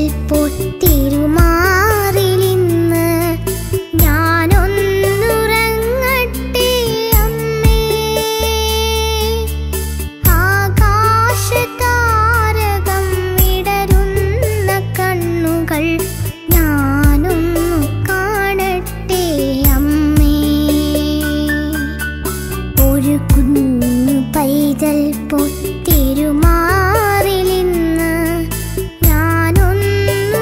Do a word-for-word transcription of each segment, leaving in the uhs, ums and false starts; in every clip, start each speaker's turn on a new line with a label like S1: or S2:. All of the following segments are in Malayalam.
S1: പൊത്തിരുമാറിലിന്ന് ഞാനൊന്നുറങ്ങട്ടെ അമ്മേ. ആകാശതാരകം വിടരുന്ന കണ്ണുകൾ ഞാനൊന്നു കാണട്ടെ അമ്മേ. ഒരു കുഞ്ഞു പൈതൽ പൊത്തിരുമാറിലിന്ന് ഞാനൊന്നു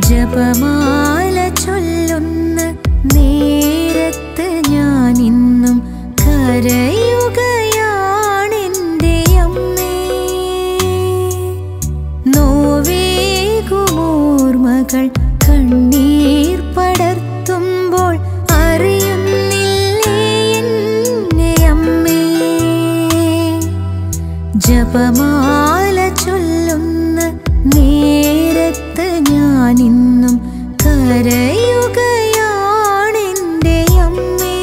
S2: ജപമാല ചൊല്ലുന്ന നേരത്ത് ഞാനിന്നും കരയുകയാണെൻ്റെ അമ്മേ. നോവേകുമോർമകൾ കണ്ണീർ പടർത്തുമ്പോൾ അറിയുന്നില്ലേ എന്നെ അമ്മേ. ജപമാല ചൊല്ലുന്ന നേരത്ത് ഞാനിന്നും കരയുകയാണെൻ്റെ അമ്മേ.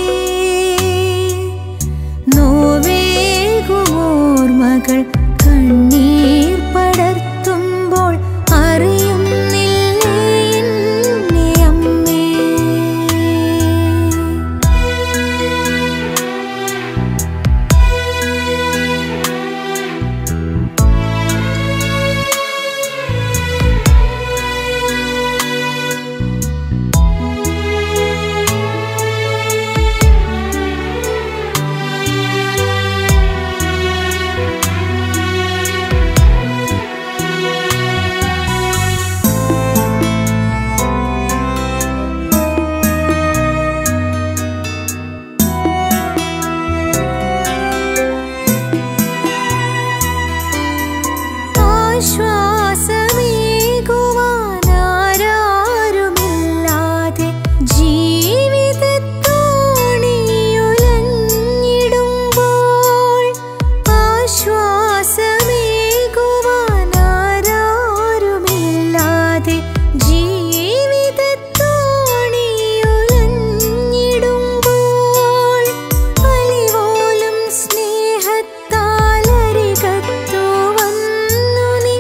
S2: നോവേകുമോർമകൾ കണ്ണീർ പടർത്തുമ്പോൾ അറിയുന്നില്ലേ എന്നെ അമ്മേ. ആശ്വാസമേകുവാനാരാരുമില്ലാതെ ജീവിതത്തോണിയുലഞ്ഞിടുമ്പോൾ ആശ്വാസമേകുവാനാരാരുമില്ലാതെ ജീവിതത്തോണിയുലഞ്ഞിടുമ്പോൾ അലിവോലും സ്നേഹത്താലരികത്തു വന്നു നീ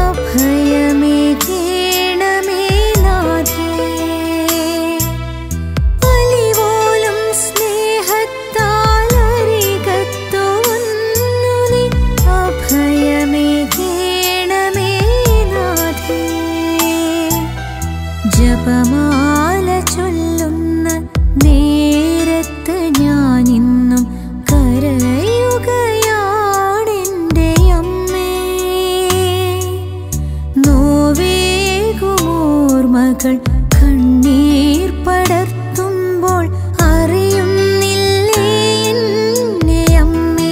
S2: അഭയമേകേണമേ നാഥേ. അലിവോലും സ്നേഹത്താലരികത്തു വന്നു നീ അഭയമേകേണമേ നാഥേ. ജപമാല ചൊല്ലുന്ന നേരത്ത് ഞാനിന്നും കരയുകയാണെൻ്റെ അമ്മേ. നോവേകുമോർമകൾ കണ്ണീർ പടർത്തുമ്പോൾ അറിയുന്നില്ലേ എന്നെ അമ്മേ.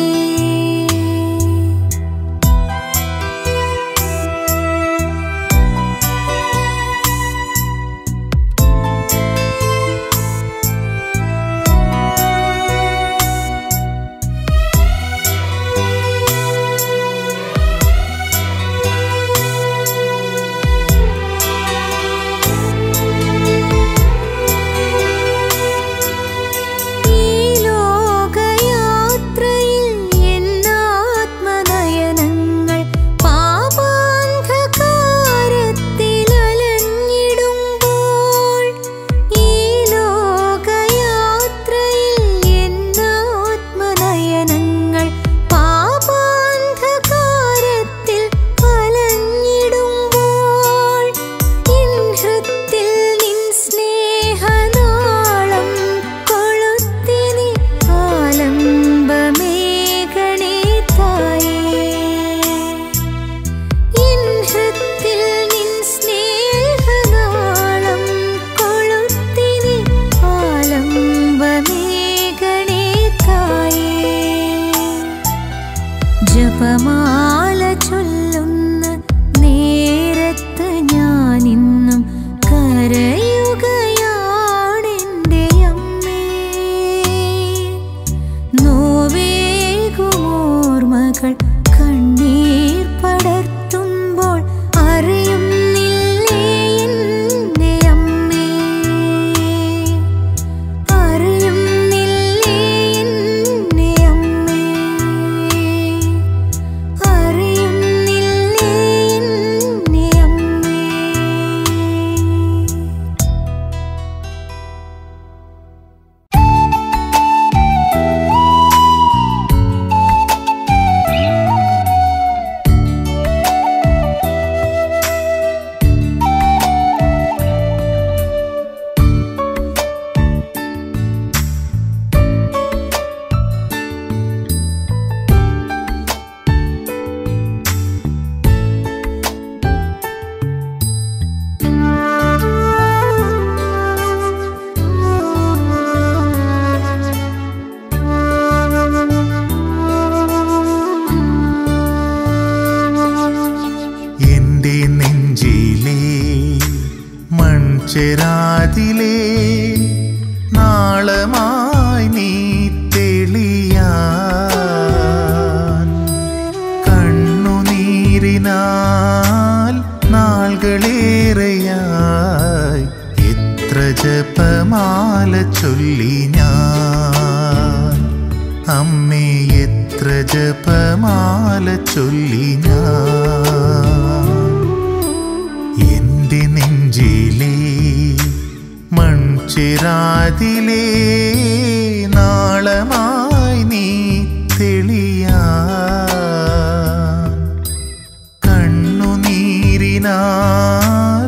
S3: മൺചെരാതിലെ നാളമായി നീ തെളിയാൻ കണ്ണുനീരിനാൽ നാളുകളേറെയായി എത്ര ജപമാല ചൊല്ലി ഞാൻ അമ്മേ എത്ര ജപമാല ചൊല്ലി ഞാൻ എൻ്റെ നെഞ്ചിലെ മൺചെരാതിലെ നാളമായി നീ തെളിയാൻ കണ്ണുനീരിനാൽ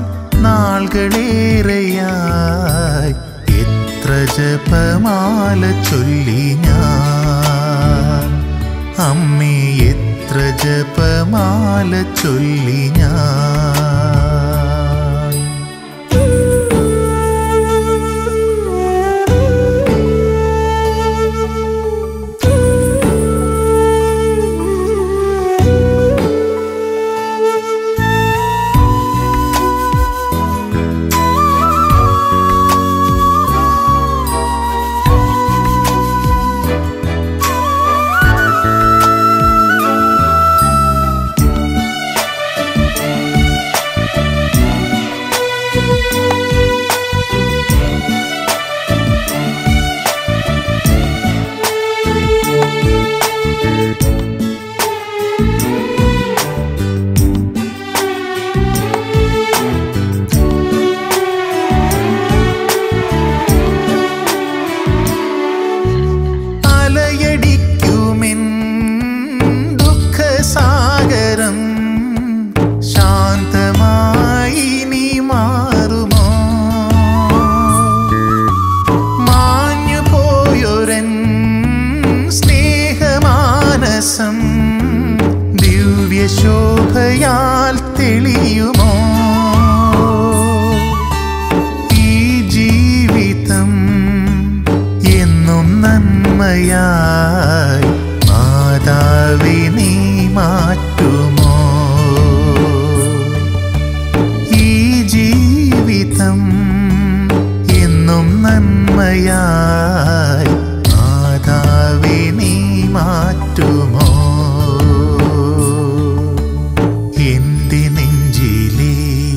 S3: നാളുകളേറെയായി എത്ര ജപമാല ചൊല്ലി ഞാൻ അമ്മേ എത്ര ജപമാല ചൊല്ലി ഞാൻ ദിവ്യശോഭയാൽ തെളിയുമോ ഈ ജീവിതം എന്നും നന്മയായി മാതാവേ നീ മാറ്റുമോ ഈ ജീവിതം എന്നും നന്മയായി മാതാവേ നീ മാറ്റുമോ എൻ്റെ നെഞ്ചിലെ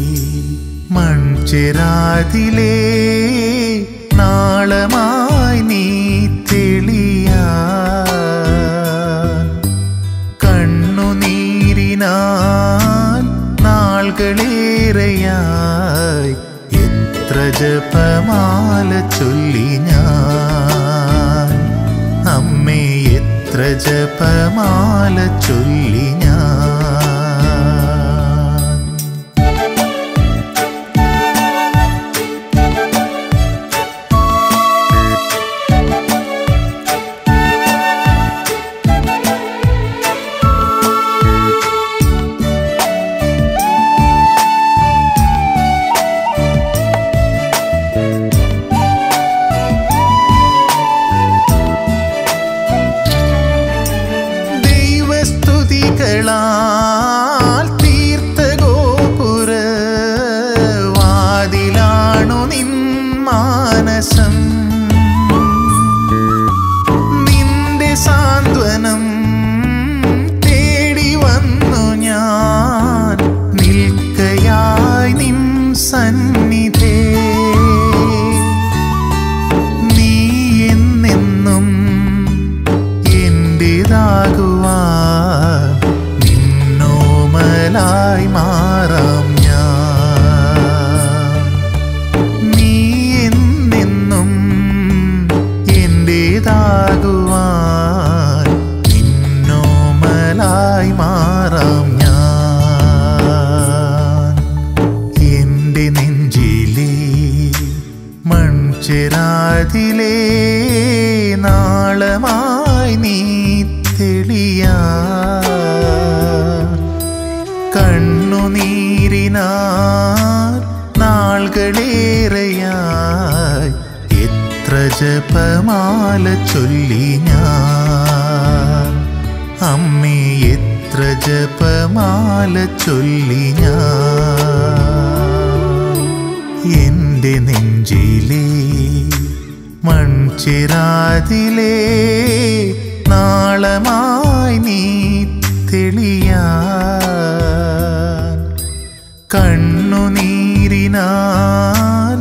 S3: മൺചെരാതിലെ നാളമായി നീ തെളിയാൻ കണ്ണുനീരിനാൽ നാളുകളേറെയായി എത്ര ജപമാല ചൊല്ലി ഞാൻ അമ്മേ എത്ര ജപമാല ചൊല്ലി ഞാൻ ാൽ തീർത്ത ഗോപുര വാതിലാണു നിൻ മാനസം നിന്റെ സാന്ത്വനം തേടി വന്നു ഞാൻ നിൽക്കയായി നിൻ സന്നിധേ നീ എന്നെന്നും എന്റേതാകുവാൻ ായി മാറാം ഞാൻ നീ എന്നെന്നും എന്റേതാകുവാൻ നിന്നോമലായി മാറാം ഞാൻ എൻ്റെ നെഞ്ചിലെ മൺചെരാതിലെ നാളമായി നീ തെളിയാൻ കണ്ണുനീരിനാൽ നാളുകളേറെയായി എത്ര ജപമാല ചൊല്ലി ഞാൻ അമ്മേ എത്ര ജപമാല ചൊല്ലി ഞാൻ എൻ്റെ നെഞ്ചിലേ മൺചിരാതിലേ നാളമായി നീ തെളിയാൻ കണ്ണുനീരിനാൽ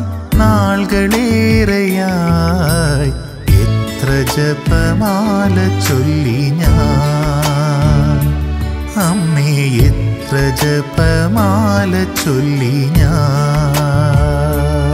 S3: നാളുകളേറെയായി എത്ര ജപമാല ചൊല്ലി ഞാൻ അമ്മേ എത്ര ജപമാല ചൊല്ലി ഞാൻ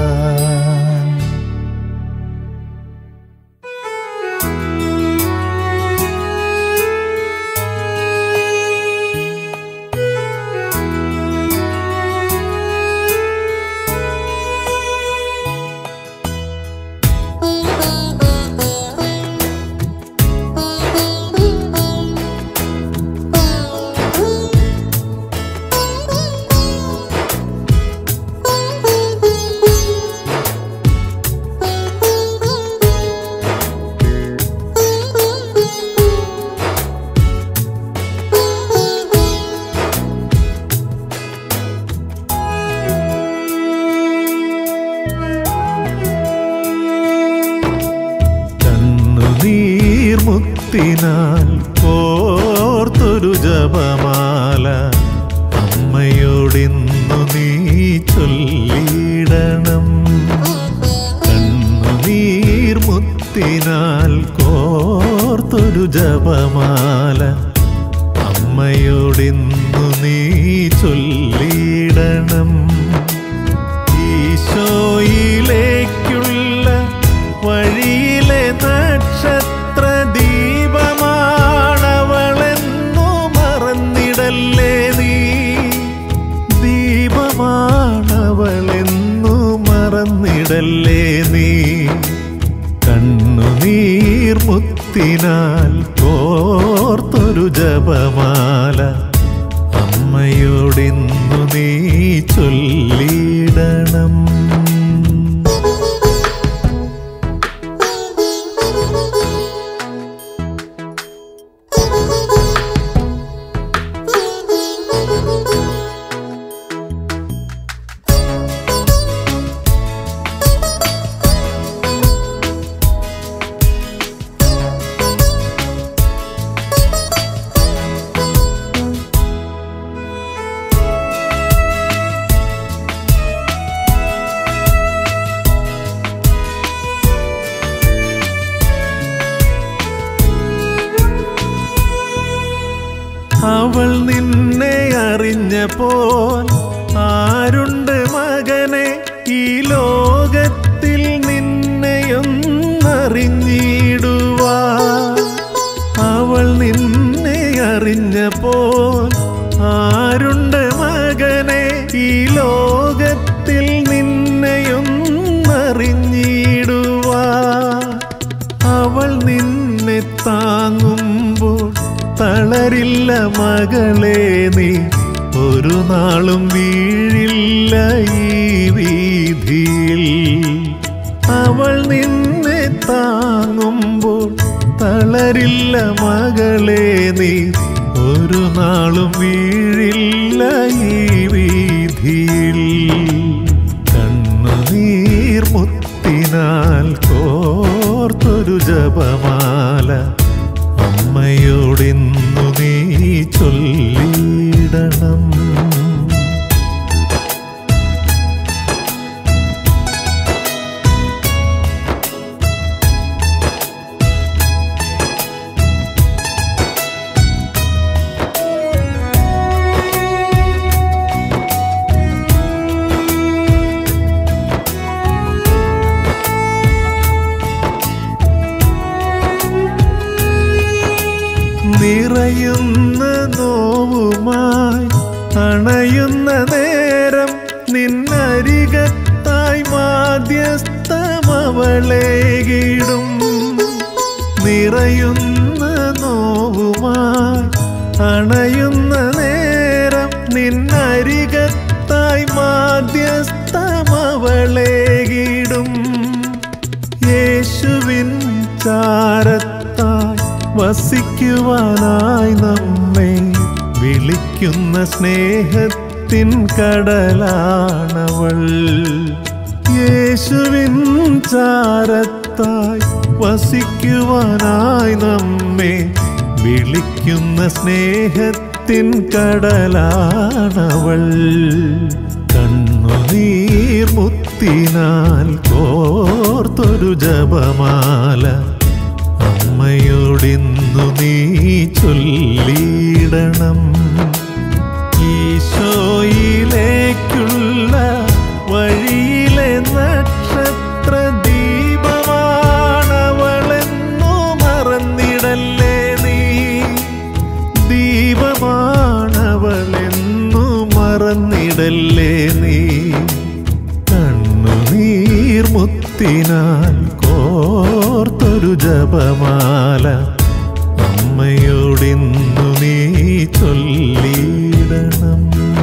S3: മുത്തിനാൽ കോർത്തൊരു ജപമാല അമ്മയോടിന്നു നീ ചൊല്ലിടണം കണ്ണുനീർ മുത്തിനാൽ കോർത്തൊരു ജപമാല അമ്മയോടിന്നു നീ ചൊല്ലിടണം ഈശോയിലേക്കുള്ള വഴിയിലെ നക്ഷത്ര ദീപമാണവളെന്നു മറന്നിടല്ലേ നീ ദീപമാണവളെന്നു മറന്നിടല്ലേ നീ കണ്ണുനീർ മുത്തിനാൽ കോർത്തൊരു ജപമാല അമ്മയോടിന്നു നീ ചൊല്ലിടണം അവൾ നിന്നെ അറിഞ്ഞപ്പോൾ ആരുണ്ട് മകനെ ഈ ലോകത്തിൽ നിന്നെയൊന്നറിഞ്ഞിടുവാൻ അവൾ നിന്നെ അറിഞ്ഞപ്പോൾ ആരുണ്ട് മകനെ ഈ ലോകത്തിൽ നിന്നെയൊന്നറിഞ്ഞിടുവാൻ അവൾ നിന്നെ താങ്ങുമ്പോൾ തളരില്ല മകളെ നീ ഒരു നാളും വീഴില്ല ഈ വീതിയിൽ അവൾ നിന്നെ താങ്ങുമ്പോൾ തളരില്ല മകളെ നീ ഒരു നാളും വീഴില്ല ഈ വീതിയിൽ കണ്ണുനീർ മുത്തിനാൽ കോർത്തൊരു ജപമാല അമ്മയോടിന്നു നീ ചൊല്ലിടണം നിറയുന്ന നോവുമായി അണയുന്ന നേരം നിന്നരികത്തായി മാധ്യസ്ഥമവളേകിടും നിറയുന്ന നോവുമായി അണയുന്ന നേരം നിന്നരികത്തായി മാധ്യസ്ഥമവളേകിടും യേശുവിൻ ചാരത്തായി വസിക്കുവാനായി നമ്മെ വിളിക്കുന്ന സ്നേഹത്തിൻ കടലാണവൾ യേശുവിൻ ചാരത്തായി വസിക്കുവാനായി നമ്മെ വിളിക്കുന്ന സ്നേഹത്തിൻ കടലാണവൾ. കണ്ണുനീർ മുത്തിനാൽ കോർത്തൊരു ജപമാല അമ്മയോടിന്നു നീ ചൊല്ലിയിടണം. ഈശോയിലേക്കുള്ള വഴിയിലെ നക്ഷത്ര ദീപമാണവളെന്നു മറന്നിടല്ലേ നീ. ദീപമാണവളെന്നു മറന്നിടല്ലേ നീ. കണ്ണുനീർ മുത്തിനാൽ കോർത്തൊരു ജപമാല അമ്മയോടിന്നു നീ ചൊല്ലിയിടണം.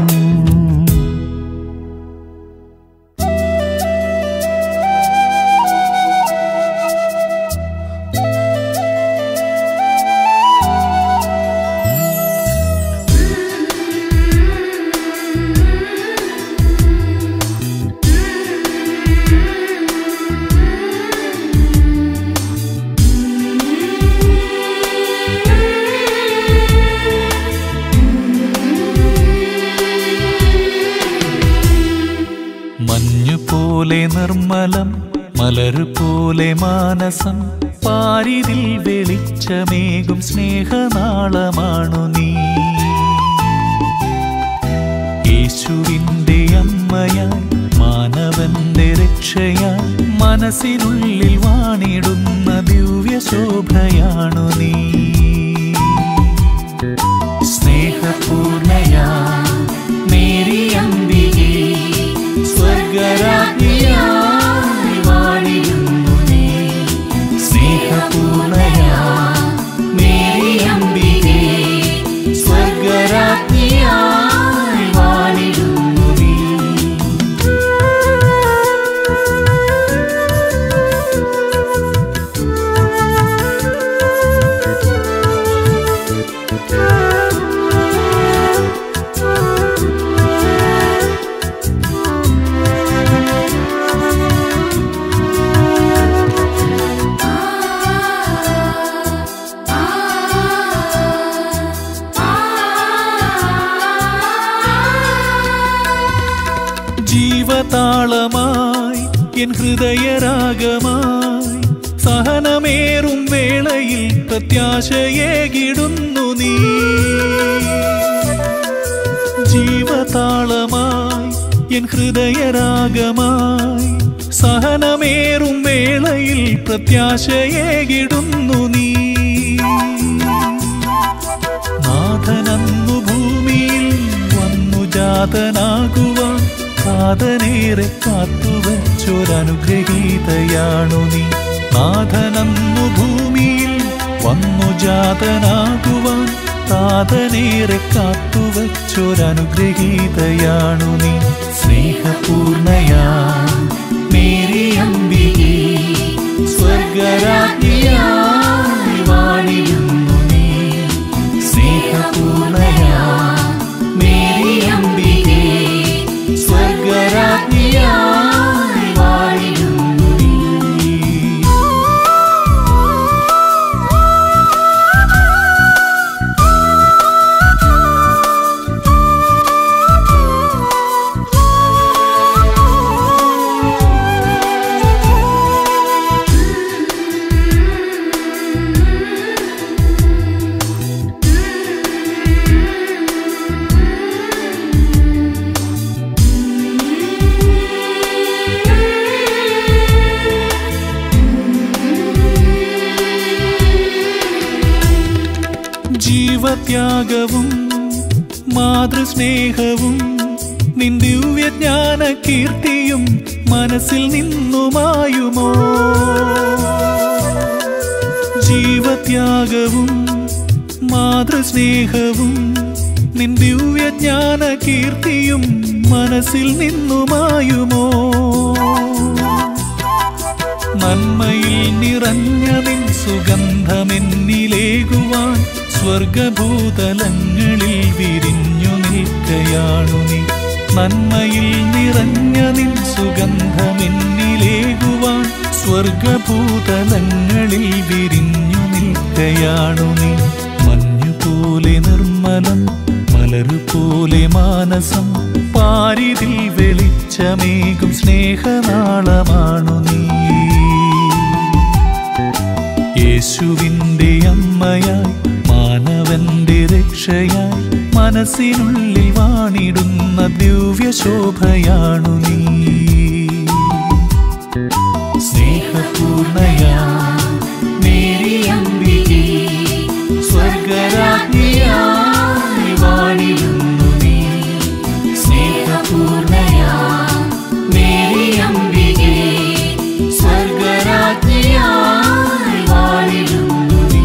S4: നിർമ്മലം മലരുപോലെ മാനസം പാരിതിൽ വെളിച്ചമേകും സ്നേഹനാളമാണു നീ. യേശുവിൻ്റെ അമ്മയായി മാനവന്റെ രക്ഷയായി മനസ്സിനുള്ളിൽ വാണിടുന്ന ദിവ്യശോഭയാണു നീ. സ്നേഹപൂർണയാ മേരിയംബികേ സ്വർഗരാജ്ഞിയായി വാണിടുന്നു നീ. സ്നേഹപൂർണയാ മേരിയംബികേ സ്വർഗരാജ്ഞിയായി വാണിടുന്നു നീ. ജീവതാളമായി എൻ ഹൃദയരാഗമായി സഹനമേറും വേളയിൽ പ്രത്യാശയേകിടുന്നു നീ. ജീവതാളമായി എൻ ഹൃദയരാഗമായി സഹനമേറും വേളയിൽ പ്രത്യാശയേകിടുന്നു നീ. നാഥനന്നു ഭൂമിയിൽ വന്നു ജാതനാകുവാൻ കാതനേറെ കാത്തുവച്ചൊരനുഗ്രഹീതയാണു നീ. നാഥനന്നു ഭൂമിയിൽ വന്നു ജാതനാകുവാൻ കാതനേറെ കാത്തുവച്ചൊരനുഗ്രഹീതയാണു നീ. സ്നേഹപൂർണയാ മേരിയംബികേ സ്വർഗരാജ്ഞിയായി വാണിടുന്നു നീ. സ്നേഹപൂർണയാ മേരിയംബികേ സ്വർഗരാജ്ഞിയായി വാണിടുന്നു നീ. ജീവത്യാഗവും മാതൃസ്നേഹവും നിൻ ദിവ്യജ്ഞാന കീർത്തിയും മനസ്സിൽ നിന്നുമായുമോ. ജീവത്യാഗവും മാതൃസ്നേഹവും നിൻ ദിവ്യജ്ഞാന കീർത്തിയും മനസ്സിൽ നിന്നുമായുമോ. നന്മയിൽ നിറഞ്ഞ നിൻ സുഗന്ധമെന്നിലേകുവാൻ സ്വർഗഭൂതലങ്ങളിൽ വിരിഞ്ഞു നിൽക്കയാണു നീ. നന്മയിൽ നിറഞ്ഞ നിൻ സുഗന്ധമെന്നിലേ സ്വർഗഭൂതലങ്ങളിൽ വിരിഞ്ഞു നിൽക്കയാണു നീ. മഞ്ഞുപോലെ നിർമ്മലം മലരുപോലെ മാനസം പാരിതിൽ വെളിച്ചമേകും സ്നേഹനാളമാണു നീ. യേശുവിൻ്റെ അമ്മയായി മാനവന്റെ രക്ഷയായി മനസ്സിനുള്ളിൽ വാണിടുന്ന ദിവ്യശോഭയാണു നീ. സ്നേഹപൂർണയാ മേരിയംബികേ സ്വർഗരാജ്ഞിയായി വാണിടുന്നു നീ. സ്നേഹപൂർണയാ മേരിയംബികേ സ്വർഗരാജ്ഞിയായി വാണിടുന്നു നീ.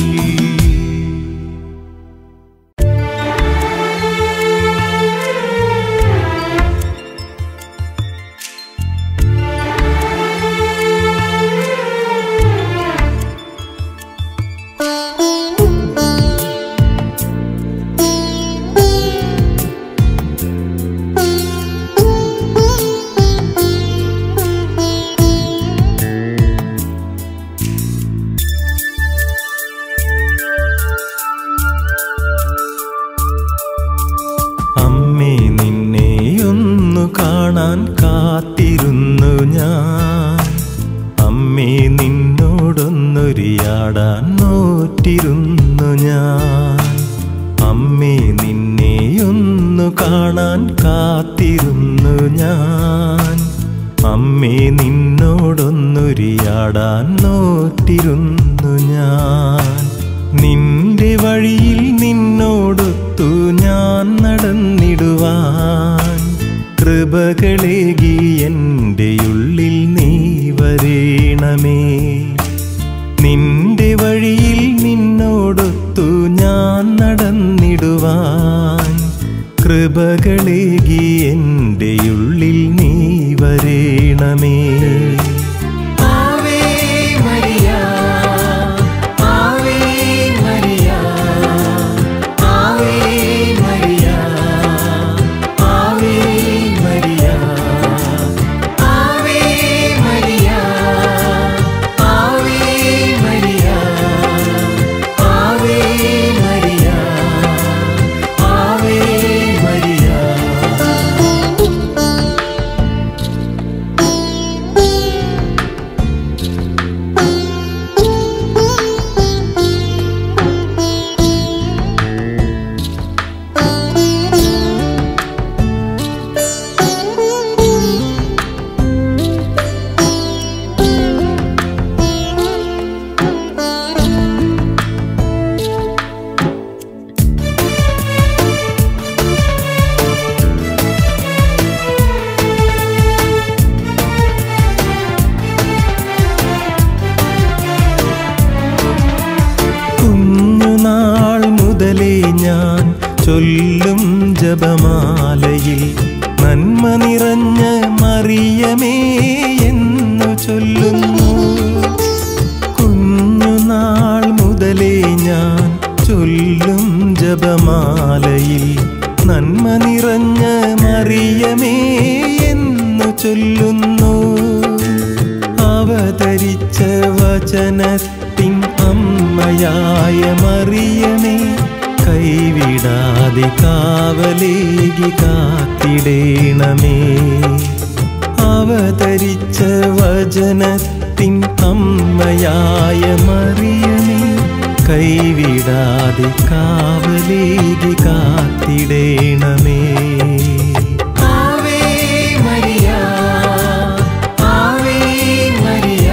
S3: കാണാൻ കാത്തിരുന്നു ഞാൻ. അമ്മേ നിന്നോടൊന്നൊരിയാടാൻ നോറ്റിരുന്നു ഞാൻ. അമ്മേ നിന്നെയൊന്നു കാണാൻ കാത്തിരുന്നു ഞാൻ. അമ്മേ നിന്നോടൊന്നൊരിയാടാൻ നോറ്റിരുന്നു ഞാൻ. നിന്റെ വഴിയിൽ നിന്നോടൊത്തു ഞാൻ നടന്നിടുവാൻ കൃപകളേകി എൻ്റെ ഉള്ളിൽ നീ വരേണമേ. നിന്റെ വഴിയിൽ നിന്നോടൊത്തു ഞാൻ നടന്നിടുവാൻ കൃപകളേകി എൻ്റെ ഉള്ളിൽ നീ വരേണമേ. ആവേ മരിയ ആവേ മരിയ ആവേ മരിയ ആവേ മരിയ ആവേ മരിയ ആവേ മരിയ ആവേ മരിയ ആവേ മരിയ. കുഞ്ഞുനാൾ മുതലേ ഞാൻ ചൊല്ലും ജപമാലയിൽ നന്മ നിറഞ്ഞ മറിയമേ എന്നു ചൊല്ലുന്നു. കുഞ്ഞുനാൾ മുതലേ ഞാൻ ചൊല്ലും ജപമാലയിൽ നന്മ നിറഞ്ഞ മറിയമേ എന്നു ചൊല്ലുന്നു. അവതരിച്ച വചനത്തിൻ അമ്മയായ മറിയമേ കൈവിടാതെ കാവലേകി കാത്തിടേണമേ. അവതരിച്ച വചനത്തിൻ അമ്മയായ മറിയമേ കൈവിടാതെ കാവലേകി കാത്തിടേണമേ. ആവേ മരിയ ആവേ മരിയ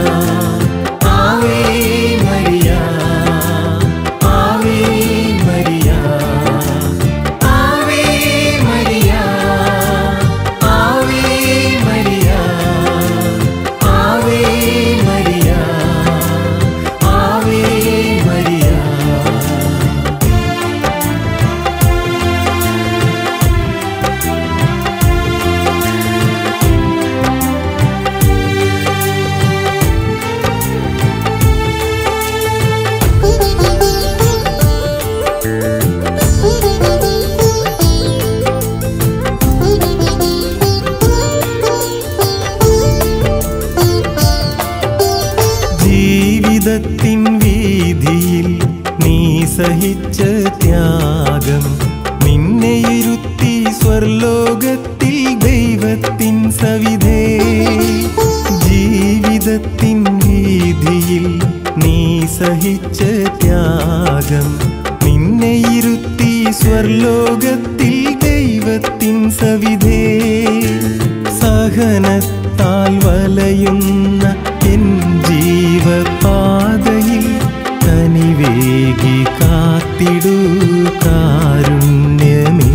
S3: ആവേ മരിയ ആവേ മരിയ ആവേ മരിയ ആവേ മരിയ ആവേ മരിയ ആവേ മരിയ.
S5: സഹിച്ച ത്യാഗം നിന്നെ ഇരുത്തി സ്വർലോകത്തിൽ ദൈവത്തിൻ സവിധേ ജീവിതത്തിൻ വീതിയിൽ നീ സഹിച്ച ത്യാഗം നിന്നെ ഇരുത്തി സ്വർലോകത്തിൽ ദൈവത്തിൻ സവിധേ സഹനത്താൽ വലയുന്ന എൻ ജീവപാതയിൽ കനിവേകി കാത്തിടൂ കാരുണ്യമേ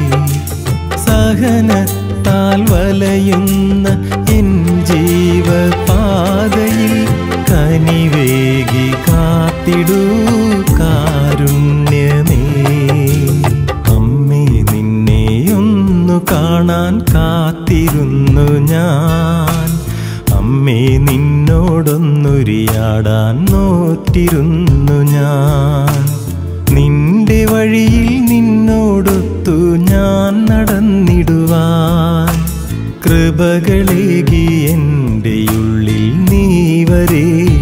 S5: സഹനത്താൽ വലയുന്ന എൻ ജീവപാതയിൽ കനിവേകി കാത്തിടൂ കാരുണ്യമേ അമ്മേ നിന്നെയൊന്നു കാണാൻ കാത്തിരുന്നു ഞാൻ അമ്മേ നിന്നോടൊന്നുരിയാടാൻ നോറ്റിരുന്നു ഞാൻ നിന്റെ വഴിയിൽ നിന്നോടൊത്തു ഞാൻ നടന്നിടുവാൻ കൃപകളേകി എൻ്റെ ഉള്ളിൽ നീ വരേ